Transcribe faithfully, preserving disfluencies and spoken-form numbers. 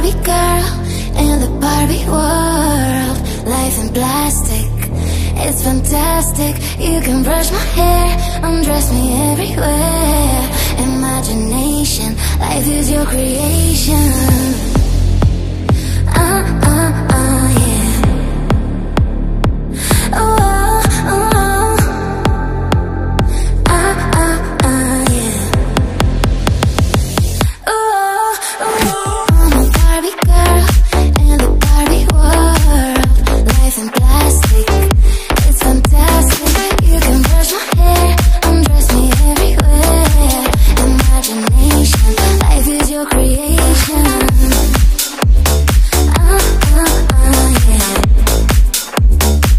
Barbie girl in the Barbie world. Life in plastic, it's fantastic. You can brush my hair, undress me everywhere. Imagination, life is your creation.